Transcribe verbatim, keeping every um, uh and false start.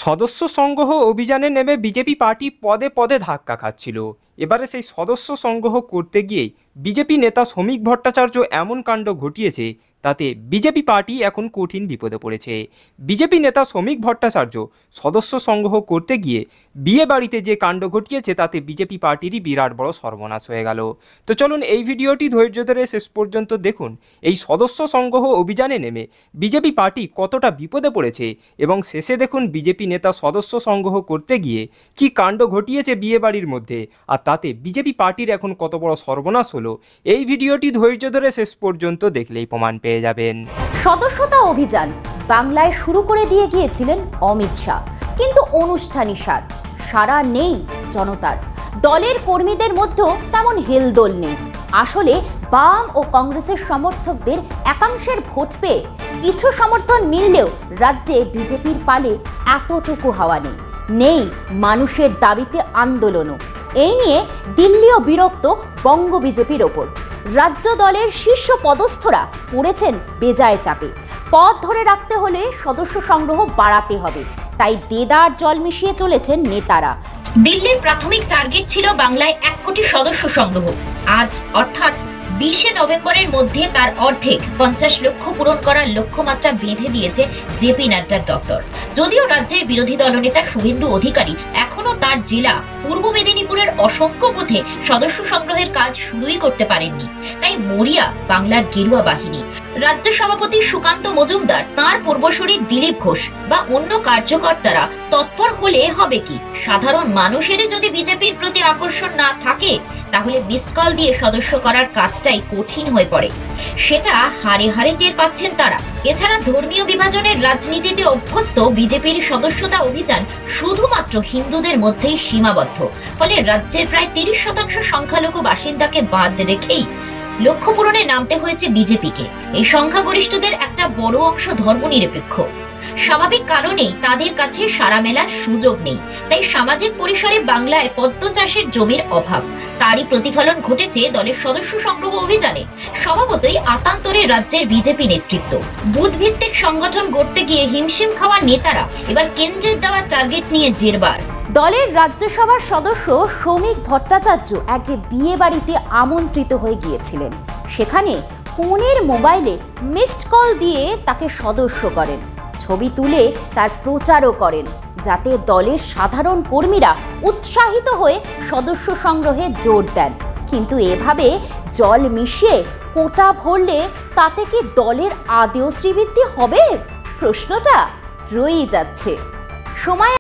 সদস্য সংগ্রহ অভিযানে নেমে বিজেপি পার্টি পদে পদে ধাক্কা খাচ্ছিল। এবারে সেই সদস্য সংগ্রহ করতে গিয়েই বিজেপি নেতা শ্রমিক ভট্টাচার্য এমন কাণ্ড ঘটিয়েছে, তাতে বিজেপি পার্টি এখন কঠিন বিপদে পড়েছে। বিজেপি নেতা শ্রমিক ভট্টাচার্য সদস্য সংগ্রহ করতে গিয়ে বিয়ে বাড়িতে যে কাণ্ড ঘটিয়েছে, তাতে বিজেপি পার্টিরই বিরাট বড় সর্বনাশ হয়ে গেল। তো চলুন এই ভিডিওটি ধৈর্য ধরে শেষ পর্যন্ত দেখুন। এই সদস্য সংগ্রহ অভিযানে নেমে বিজেপি পার্টি কতটা বিপদে পড়েছে এবং শেষে দেখুন বিজেপি নেতা সদস্য সংগ্রহ করতে গিয়ে কি কাণ্ড ঘটিয়েছে বিয়ে বাড়ির মধ্যে, আর তাতে বিজেপি পার্টির এখন কত বড় সর্বনাশ হলো। এই ভিডিওটি ধৈর্য ধরে শেষ পর্যন্ত দেখলেই প্রমাণ পেয়ে যাবেন। সদস্যতা অভিযান বাংলায় শুরু করে দিয়ে গিয়েছিলেন অমিত শাহ, কিন্তু অনুষ্ঠানী সার সারা নেই জনতার। দলের কর্মীদের মধ্যেও তেমন হেলদোল নেই। আসলে বাম ও কংগ্রেসের সমর্থকদের একাংশের ভোট পেয়ে কিছু সমর্থন মিললেও রাজ্যে বিজেপির পালে এতটুকু হাওয়া নেই। নেই মানুষের দাবিতে আন্দোলনও। এই নিয়ে দিল্লিও বিরক্ত বঙ্গ বিজেপির ওপর। রাজ্য দলের শীর্ষ পদস্থরা পড়েছেন বেজায় চাপে। পদ ধরে রাখতে হলে সদস্য সংগ্রহ বাড়াতে হবে, তাই দেদার জল মিশিয়ে চলেছেন নেতারা। দিল্লির প্রাথমিক টার্গেট ছিল বাংলায় এক কোটি সদস্য সংগ্রহ। আজ অর্থাৎ বিশে নভেম্বরের মধ্যে তার অর্ধেক পঞ্চাশ লক্ষ পূরণ করার লক্ষ্যমাত্রা বেঁধে দিয়েছে জেপি নাড্ডার দপ্তর। যদিও রাজ্যের বিরোধী দলনেতা শুভেন্দু অধিকারী এখনো তার জেলা পূর্ব মেদিনীপুরের অসংখ্য বুথে সদস্য সংগ্রহের কাজ শুরুই করতে পারেননি। তাই মরিয়া বাংলার গেরুয়া বাহিনী। রাজ্য সভাপতি সুকান্ত মজুমদার, তাঁর পূর্বসূরি দিলীপ ঘোষ বা অন্য কার্যকর্তারা তৎপর হলে হবে কি? সাধারণ মানুষের যদি বিজেপির প্রতি আকর্ষণ না থাকে, তাহলে মিসড কল দিয়ে সদস্য করার কাজটাই কঠিন হয়ে পড়ে। সেটা হারে হারে টের পাচ্ছেন তারা। এছাড়া ধর্মীয় বিভাজনের রাজনীতিতে অভ্যস্ত বিজেপির সদস্যতা অভিযান শুধুমাত্র হিন্দুদের মধ্যেই সীমাবদ্ধ। ফলে রাজ্যের প্রায় তিরিশ শতাংশ সংখ্যালঘু বাসিন্দাকে বাদ রেখেই লক্ষ্য পূরণে নামতে হয়েছে বিজেপিকে। এই সংখ্যাগরিষ্ঠদের একটা বড় অংশ ধর্মনিরপেক্ষ। স্বাভাবিক কারণেই তাদের কাছে সাড়া মেলার সুযোগ নেই। তাই সামাজিক পরিসরে বাংলায় পদ্ম চাষের জমির অভাব। তারই প্রতিফলন ঘটেছে দলের সদস্য সংগ্রহ অভিযানে। স্বভাবতই আতান্তরে রাজ্যের বিজেপি নেতৃত্ব। বুথ ভিত্তিক সংগঠন গড়তে গিয়ে হিমশিম খাওয়া নেতারা এবার কেন্দ্রের দেওয়া টার্গেট নিয়ে জেরবার। দলের রাজ্যসভার সদস্য শ্রমিক ভট্টাচার্য এক বিয়ে বাড়িতে আমন্ত্রিত হয়ে গিয়েছিলেন। সেখানে কনের মোবাইলে মিসড কল দিয়ে তাকে সদস্য করেন, ছবি তুলে তার প্রচারও করেন, যাতে দলের সাধারণ কর্মীরা উৎসাহিত হয়ে সদস্য সংগ্রহে জোর দেন। কিন্তু এভাবে জল মিশিয়ে কোটা ভরলে তাতে কি দলের আদেও শ্রীবৃদ্ধি হবে? প্রশ্নটা রয়েই যাচ্ছে। সময়